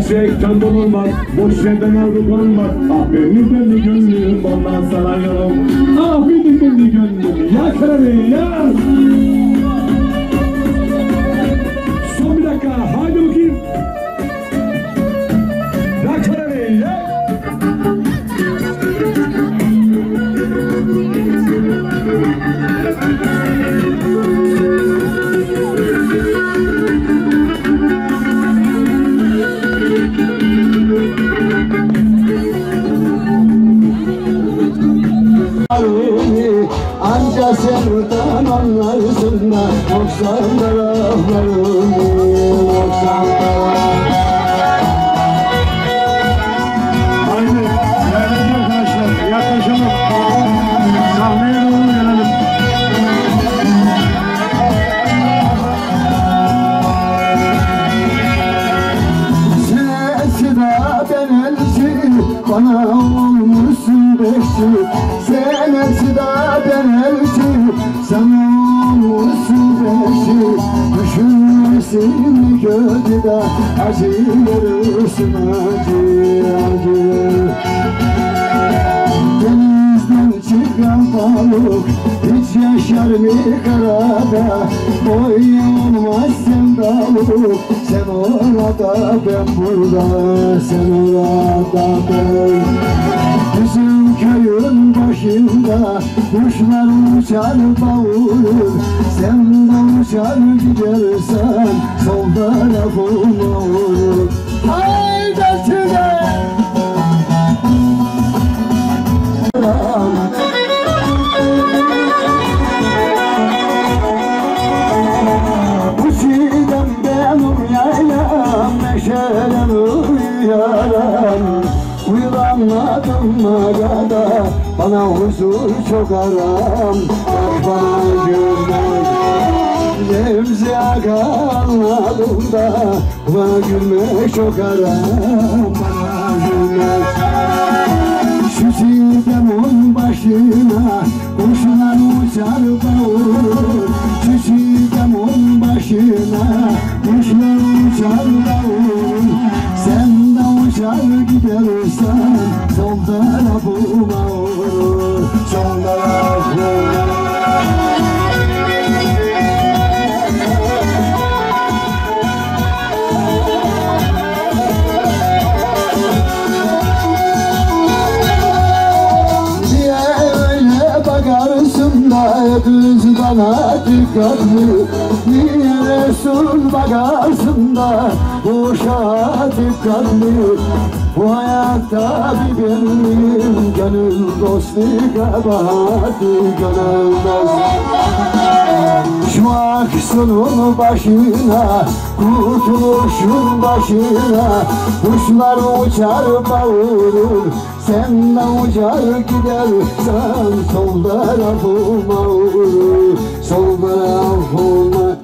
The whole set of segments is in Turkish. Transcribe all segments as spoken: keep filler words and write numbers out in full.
Gerçek can dolunmaz, boş yerden aldık olmaz. Ah benim belli gönlüm, ondan sana yolum. Ah benim belli gönlüm, ya kararı ya. Son bir dakika, haydi bakayım. Ya kararı ya. Anca sevdan anlarsın da doksan taraflarını doksan taraflarını. Haydi değerli arkadaşlar yaklaşalım. Sahneye doğru gelelim. Senesi da ben elçi, bana olmuşsun bekçi. Senesi da ben elçi, sana olmuşsun bekçi. Düşünmesin kötü de acı verirsin acı acı. Denizden çıkan balık hiç yaşar mı karada? Boy olmaz sevdalık, sen orada ben burada, sen orada ben. Bizim köyün başında kuşlar uçar bağırır, sen de uçar gidersen sol tarafıma vurur. Haydi tüne! Bu çiğdem benim yaylam, neşelen uyarım. Uylanmadım magada, bana huzur çok aram. Bana gülmek, zemzi aga anladım da, bana gülmek çok aram. Bana gülmek. Şu çiğdemin başına kuşlar uçar bağırır. Şu çiğdemin başına kuşlar uçar bağırır. Sen de uçar gidersen sol tarafıma vurur, sol tarafıma. Kız bana dikkatli, niye Resul bakarsın da uşağa dikkatli. Bu hayatta bir benim gönül dostu kabahati gönül dostu. Şu aksının başına, kurtuluşun başına kuşlar uçar bağırır. Sen de uçar gidersen sol tarafıma vurur, sol tarafıma.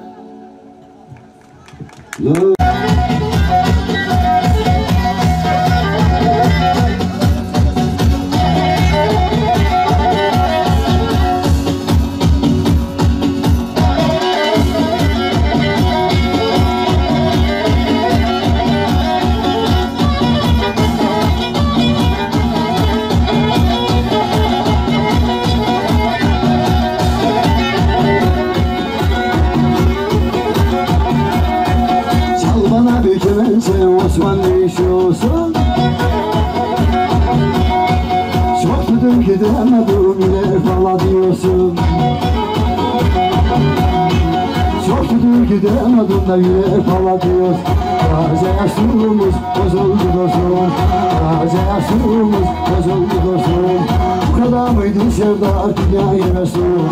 Sen Osman ne işiyorsun? Çok dedim gidemedim yine falan diyorsun. Çok dedim gidemedim de yine falan diyorsun. Taze yaşlılığımız bozuldu dostum. Taze yaşlılığımız bozuldu dostum. Bu kadar mıydı sevda dünyayı Resulüm?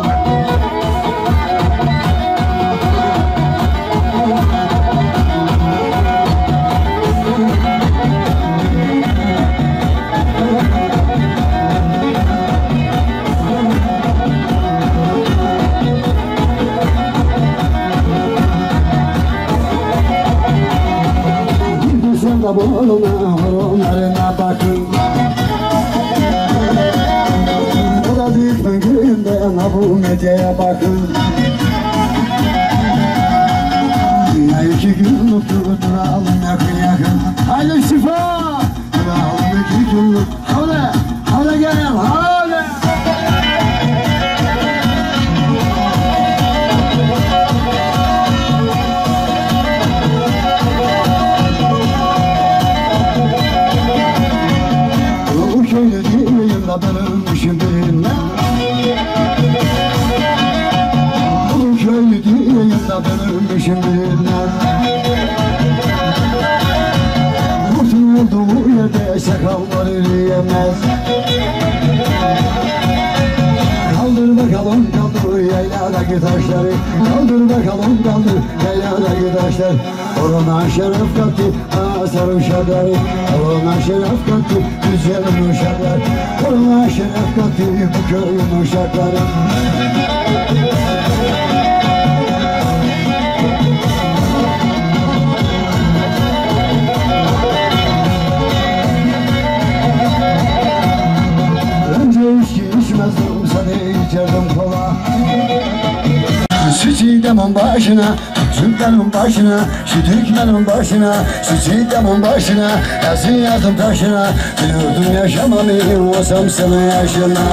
Da boluna horonlarına bakın. O da dikmen köyünde bu Mete'ye bakın. Dünya iki gün duralım yakın yakın. mutluluk. Havle, havle gel, havle. Bu köyde diyeyim da ben ölmüşüm birine. Bu köyde diyeyim da ben ölmüşüm birine. Kurtun olduğu yerde sakallar yürüyemez. Kaldır bakalım kaldır yayladaki taşları. Kaldır bakalım kaldır yayladaki taşlar. Orana şeref kattı asar uşakları. Orana şeref kattı güzel uşaklar. Orana şeref kattı bu köyün uşakları. İçmezdim seni içerdim kola. Şu çiğdemin başına, Türklerin başına, şu Türklerin başına, şu çiğdemin başına, yazın yazdım taşına, bilirdim yaşamayı olsam sana yaşına.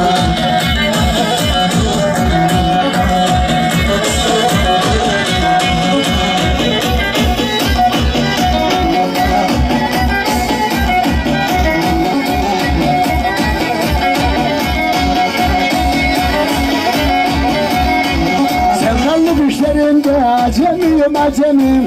Düşlerimde acemiyim acemiyim.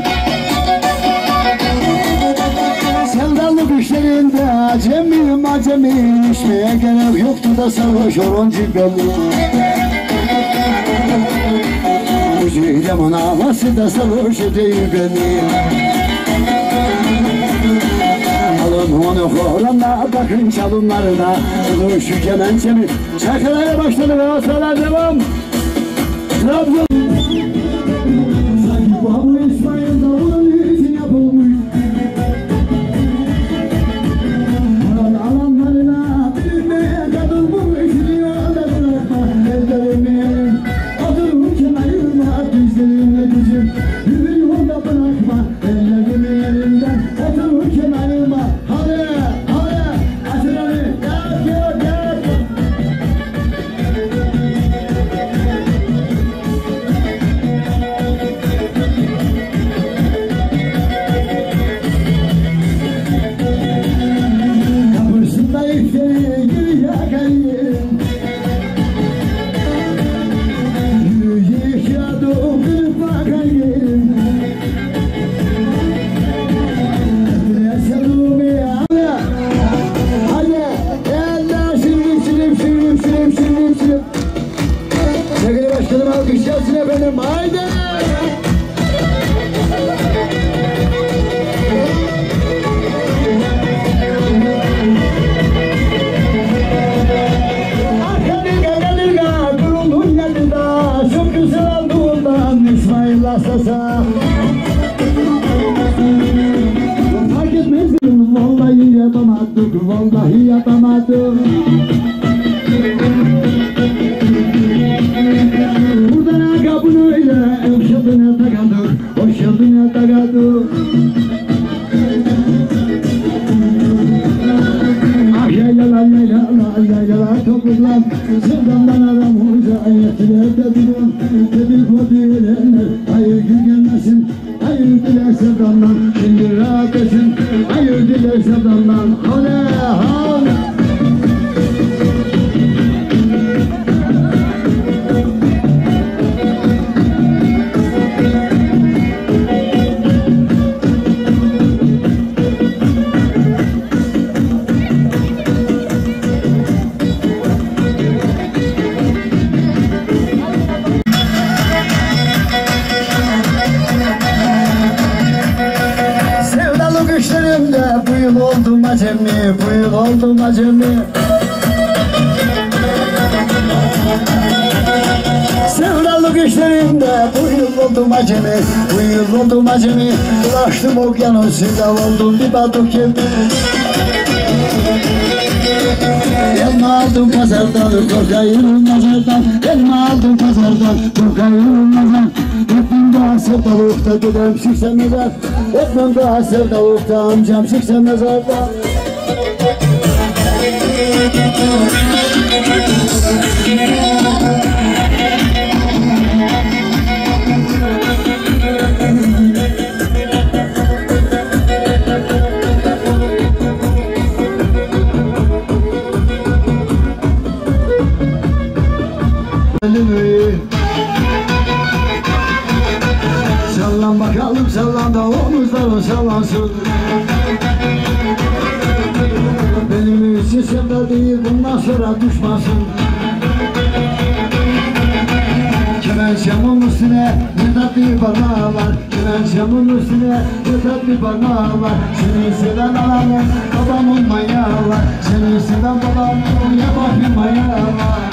Sevdalı düşlerimde acemiyim acemiyim. İçmeye gerek yoktu da sarhoş olunca belli. Bu ciğerimin havası da sarhoş değil beni. Alın onu koranla bakın çalınlarına. Dur şu kemençemi çakalara başladı ve o sıralar devam. Trabzon. Bu İsmail Davul'un için yapılmış. Alan alanlarına bilinmeye katılmış. Dünyada bırakma ellerimi. Adırırken ayırma dizlerimle dizim. Yürü yolda bırakma ellerimi elimden. Otururken ayırma. Hadi hadi açıları yak yak yak. Alkışlasın efendim, haydi! Arkadırga kadırga kurulun yanında, çok güzel aldığından İsmail Asasa. Fark etmez vallahi yapamadık, vallahi yapamadık. Hoş geldin tagadur, hoş geldin tagadur. Ah yaylalar yaylalar yaylalar topuklan. Sevdamdan adam hoca ayetlerde durun. Dedikodu edenler hayır gün gelmesin. Hayır diler sevdamdan, şimdi rahat etsin. Hayır diler sevdamdan, hale hale. Bu yıl oldum acemi, bu yıl oldum acemi. Sevdalık işlerimde bu yıl oldum acemi, bu yıl oldum acemi. Ulaştım okyanusu'da oldum bir balık gibi. Elma aldım pazardan, korkayım nazardan. Elma aldım pazardan, korkayım nazardan. Etmem daha sevdalıkta dedem çıksa mezar. Etmem daha sevdalıkta amcam çıksa mezardan. Sallan bakalım, sallan da omuzların sallansın. Benim için sen de değil, bundan sonra düşmasın. Kemençemin üstüne ne tatlı parmağı var. Kemençemin üstüne ne tatlı parmağı var. Seni seven anamın, babamın manyağı var. Seni seven babamın, yabancı manyağı var.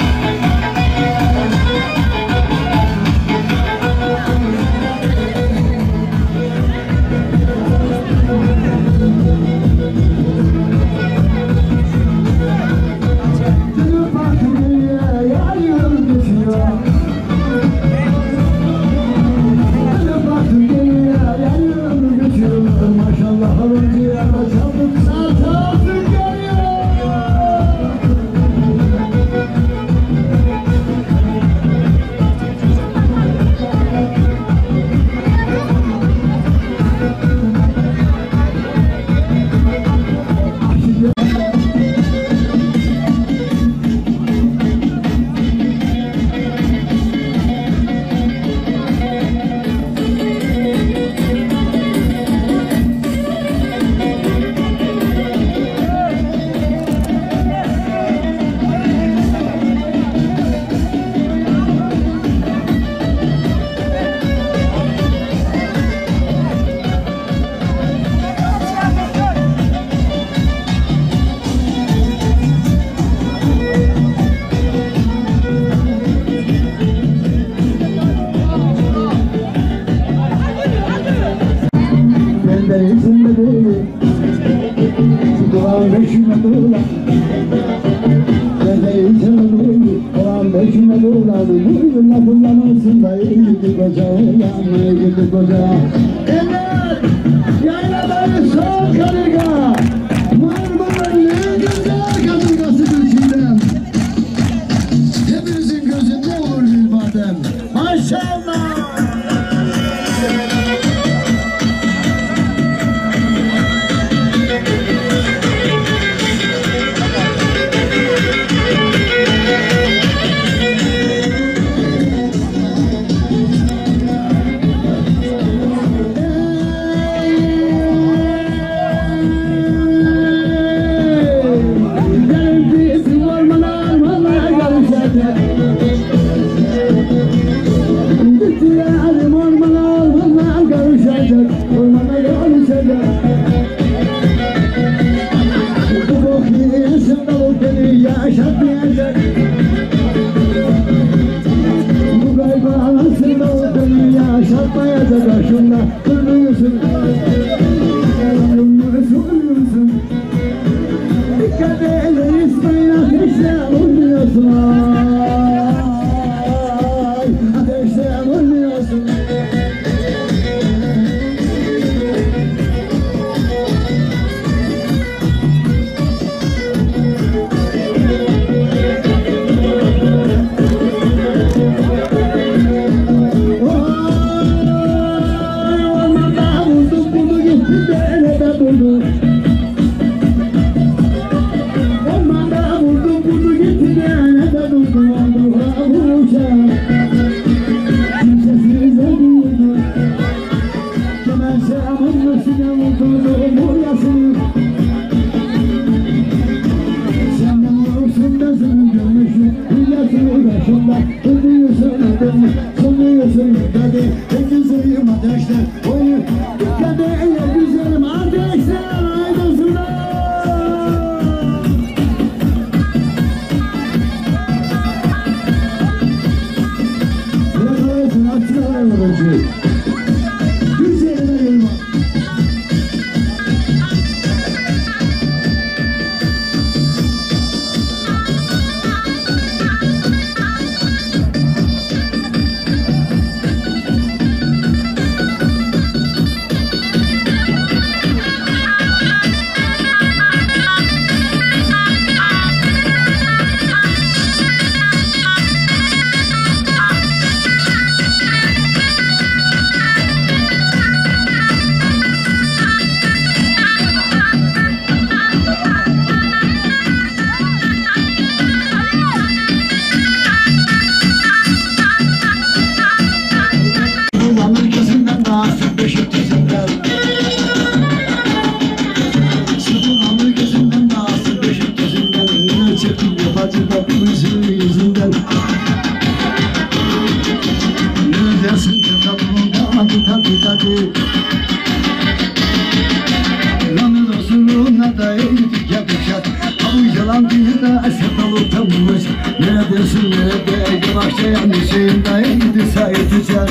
neredesin nerede? Yavaşça yanlışında indi sayıtacak.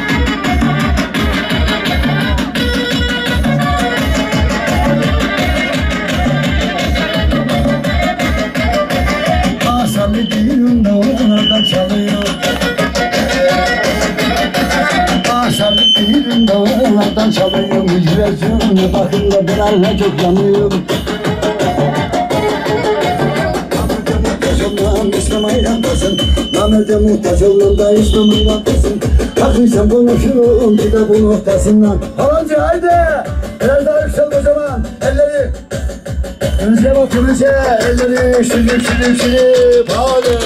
Asalı düğünde oradan çalıyor. Asalı düğünde oradan çalıyor. Yüzüne bakın da ben hala çok yanıyorum. İslam'a inanmasın, namerde muhtaç olmam da İslam'a inanmasın. Haklıysan konuşurum bir de bu noktasından. Halancı haydi, biraz daha yükselt o zaman, elleri. Önce bak önce, elleri şirin şirin şirin, hadi.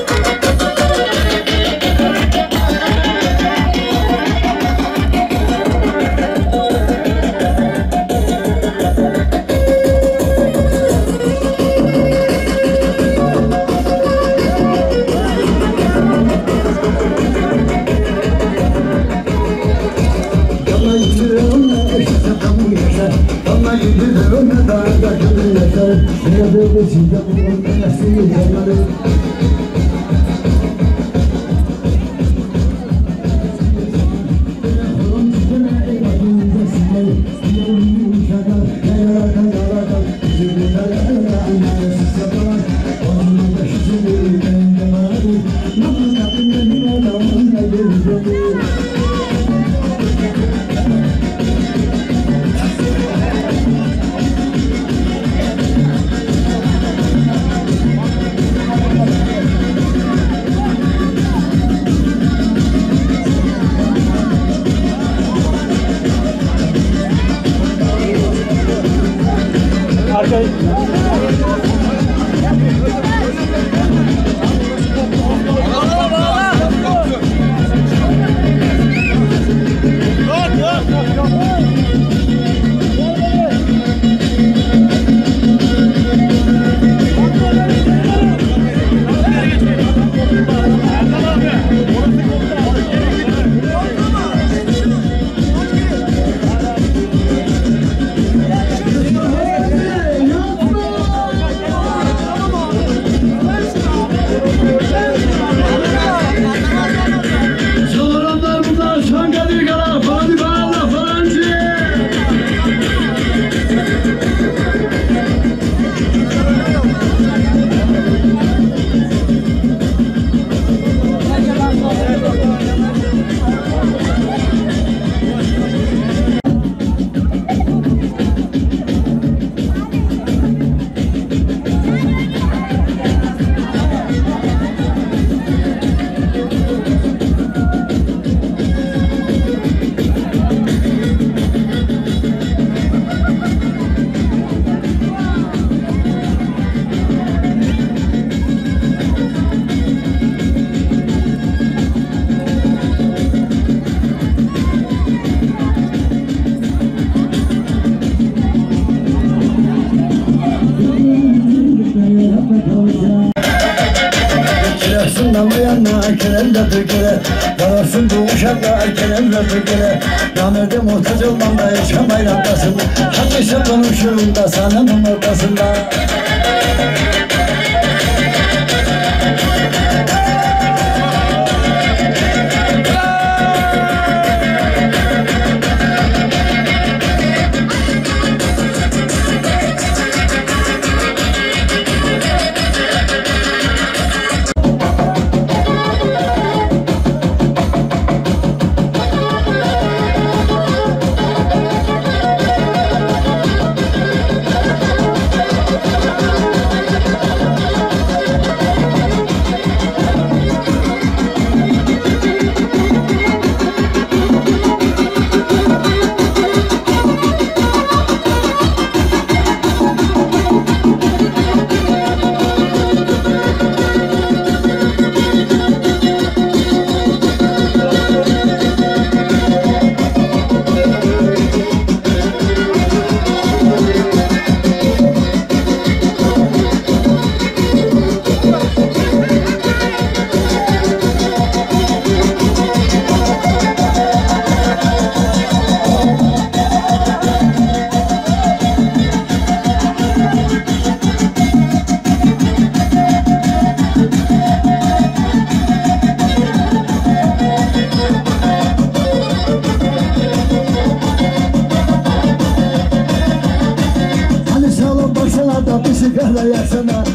Kerem'le Türk'e Dağırsın bu uşaklar Kerem'le Türk'e Namerde muhtaç olmam da yaşamayla basın Haklıysa konuşurum da sanımın ortasında. yasana.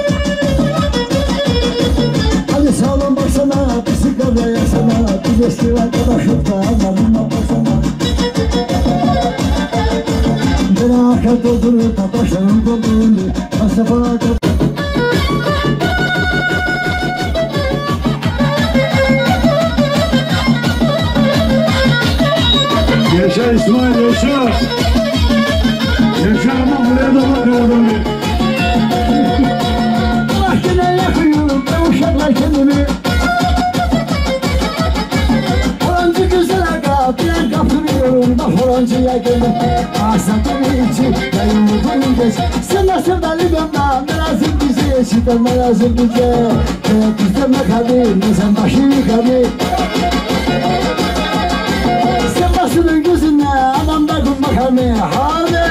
Hadi sağlam baksana, bir sigara yasana. Bir eski arkadaşlıkta anladığına baksana. Merak doldurur, tabaşlarım doldurur. Mustafa doldurur. Yaşa İsmail, yaşa! Yaşa ama buraya da bakıyor adamı. Allah gene yakıyorum, ben uşakla kendimi. Horancı güzel aga, bilen kaptırıyorum da horancıya geldim. Asatın içi, yayınlıkın geç. Sen nasıl dalıyorum da, ne lazım bize, şiddet ne lazım bize. Bizden ne kadir, ne sen başını kadir. Basının gözüne adam da kum bakar mı? Hadi!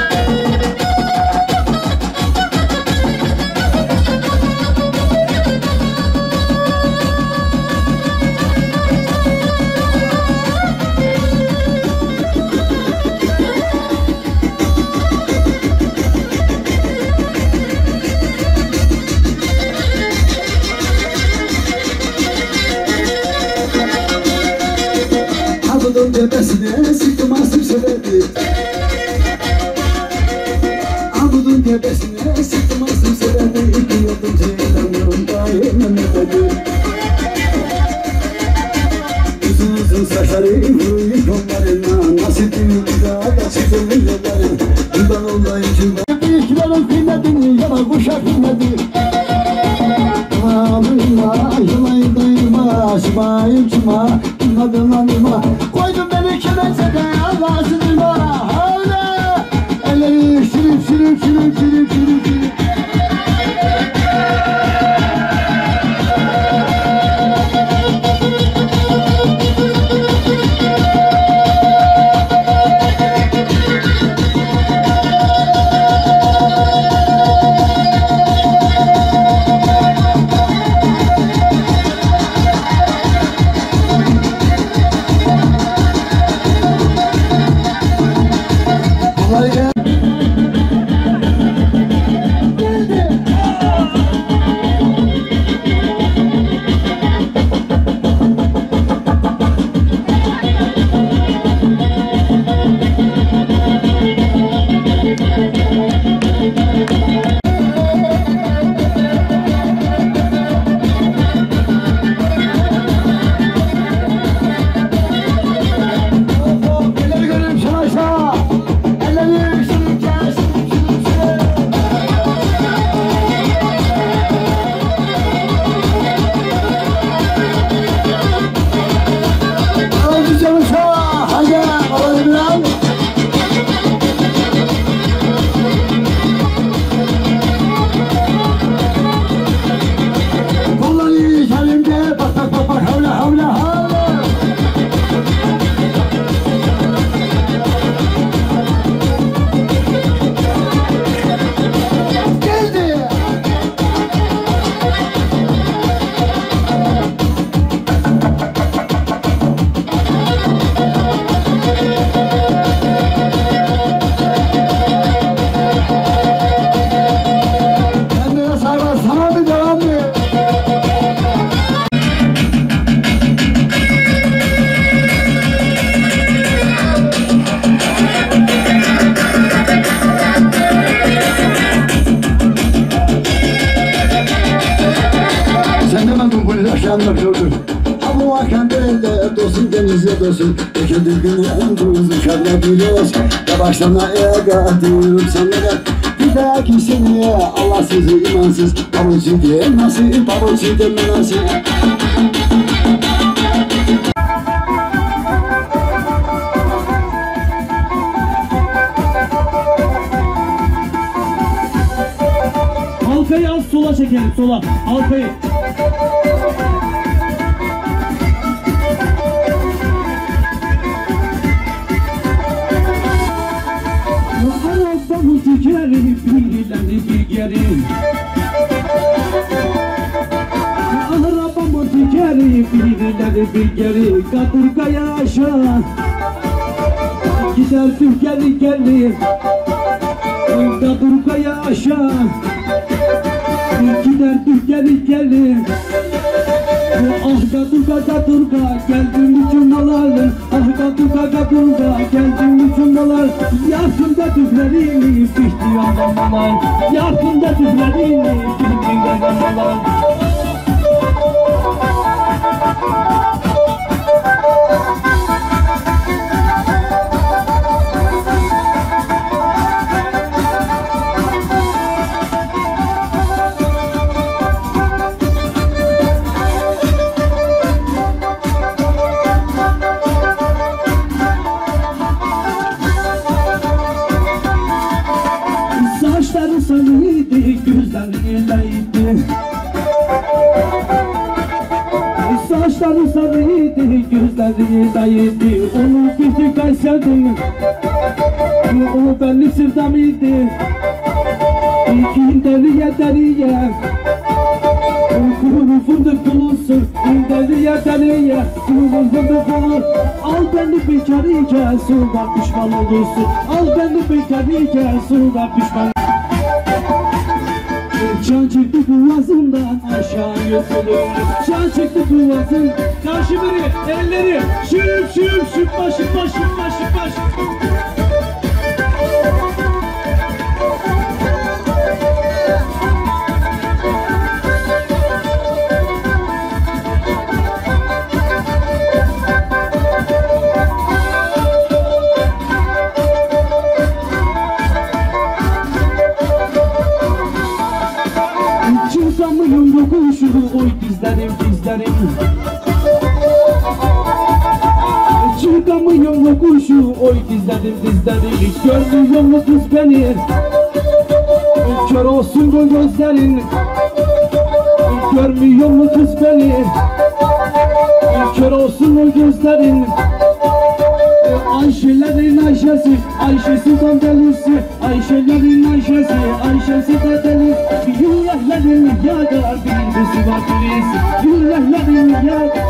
Abudun tepesine sıktım asım sebedi. Abudun tepesine sıktım asım sebedi. İki yıldım seyirlenmiyorum daim dedi. Uzun uzun saçları vuruyup onlarına. Nasipimi bir daha da çıktım milletlerin. Bundan olayım cümle. Büyüklerin kıymetini yana kuşak kıymeti. Yıma yılayım dayıma, şımayım çıma, yımadım anıma. Koydum beni kemençede Allah'sızıma. Hala elleri sürüp sürüp sürüp sürüp sürüp sürüp. Bu akşam böyle dostum denizde dostum. Ekedir günden tuzu şarla biliyoruz. Yavaşlama ega diyorum sana. Bir dahaki seneye Allahsız imansız. Pabucu diye nasıl, pabucu deme nasıl. Halkayı az sola çekelim, sola. Halkayı. Arabamın tekerleri birileri bir yerim. Arabamın tekeri birileri bir yeri. Kadırgaya aşağı gider Türkiye'li geldi. Kadırgaya aşağı gelin. Ah Katurga Katurga geldim uçurmalarla. Ah Katurga Katurga geldim uçurmalar. Yakında tüflerimi pişti adamlar. Yakında tüflerimi pişti adamlar. Saçları sarıydı, gözleri leydi. Saçları sarıydı, gözleri leydi. Onu bir tek ay sevdim. O benim sevdamıydı. İnderiye deriye, kuru fındık bulursun. İnderiye deriye, kuru fındık bulur. Al beni bekarıyken sonra pişman olursun. Al beni bekarıyken sonra pişman. Can çıktı boğazımdan aşağı yutulur. Can çıktı boğazım. Karşı biri elleri şıp şıp şıpma şıpma şıpma şıpma şıpma. Çıkamıyorum yokuşu oy dizlerim dizlerim. Çıkamıyorum yokuşu oy dizlerim dizlerim. Görmüyor mu kız beni? Kör olsun bu gözlerin. Görmüyor mu kız beni? Kör olsun o gözlerin. Ayşelerin Ayşesi, Ayşesi'den delisi. Ayşelerin Ayşesi, Ayşesi'den delisi. Yüreklerin yagar, birisi var birisi. Yüreklerin yagar.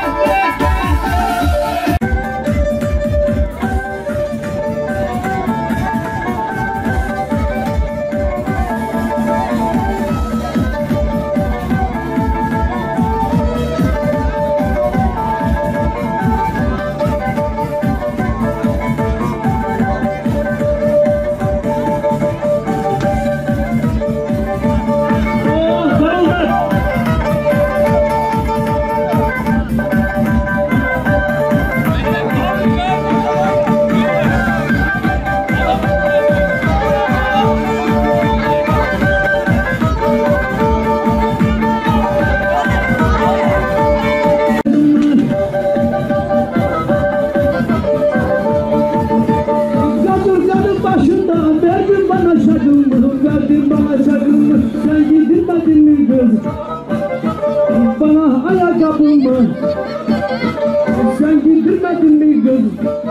Bana ayakkabımı sen giydirmedin mi göz?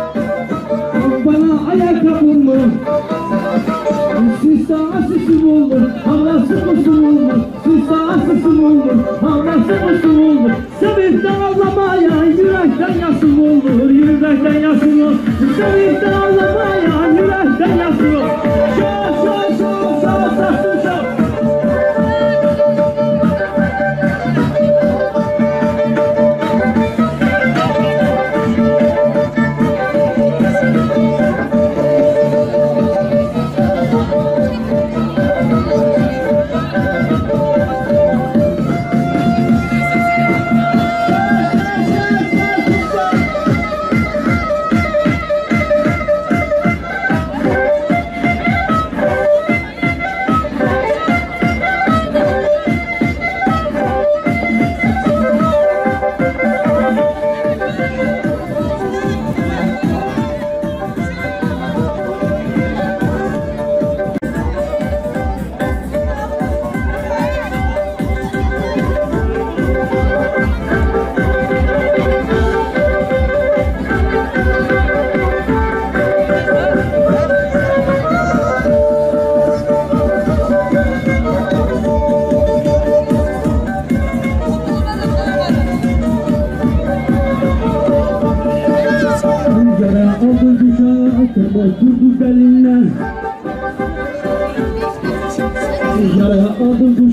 Bana ayakkabımı siz daha sesim olur, havası mısın olur? Siz daha sesim olur, havası mısın olur? Sevip de ağlamaya yürekten yasım olur, yürekten yasım olur. Sevip de ağlamaya yürekten yasım olur. Şah şah şah şah şah şah.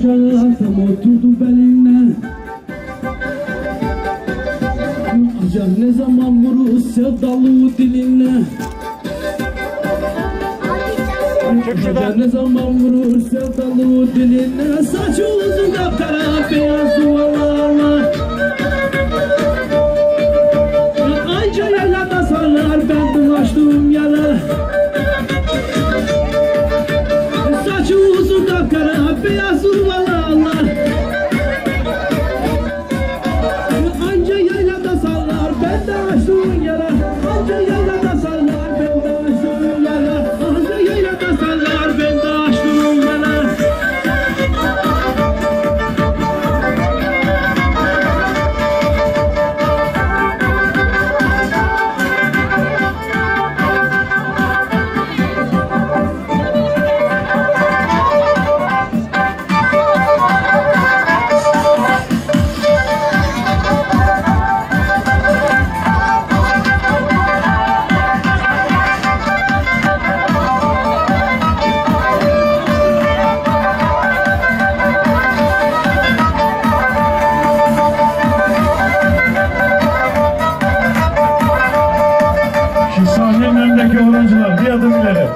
ocağa tam oturdu beline. Acaba ne zaman vurur sevdalı diline? Acaba ne zaman vurur sevdalı diline? Saçı uzun kapkara beyaz duvarlarla. Anca yaylada sarlar ben dolaştığım yere. Saçı uzun kapkara beyaz duvarlarla. Anca yaylada sarlar ben dolaştığım yere. Anca yaylada sarlar ben dolaştığım yere. Anca yaylada sarlar ben dolaştığım yere. Şu sahnenin önündeki oyuncular bir adım ileri.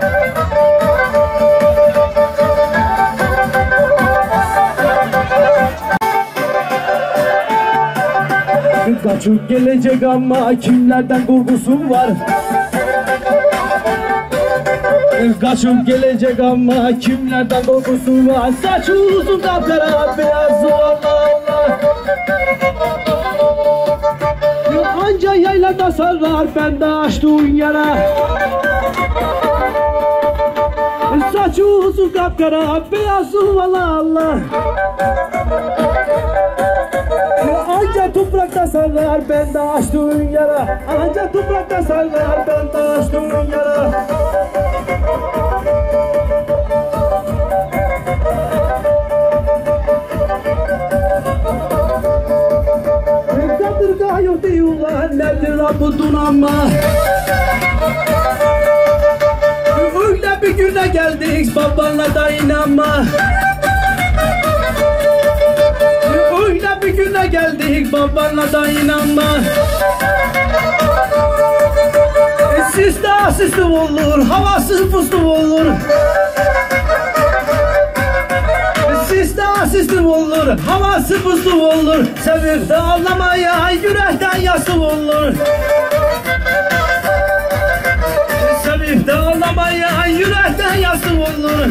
Kaçıp gelecek ama kimlerden korkusu var? Kaçıp gelecek ama kimlerden korkusu var? Saçı uzun kapkara beyaz duvarlarla. Anca yaylada sarlar ben de açtığın yara. Saçı uzun kapkara beyaz duvarlarla. Anca toprakta sarlar ben de açtığın yara. Anca toprakta sarlar ben de açtığın yara. Kadırga yok diyorlar nedir Rabbudun ama. Öyle bir güne geldik babanla da inanma. Öyle bir güne geldik babanla da inanma. Sis de asisli olur, havasız puslu olur. Sis de asisli olur, havası puslu olur. Sevip de ağlamaya yürekten yası olur. Sevip de ağlamaya yürekten yası olur.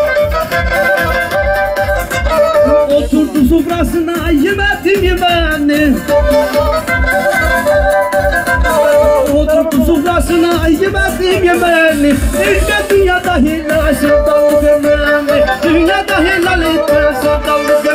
Oturdu sofrasına yemedim yemeğini. Oturdu sofrasına yemedim yemeğini. İlke dünyada hilal sevdalı gömleğini. Dünyada hilal etmez sevdalı gömleğini.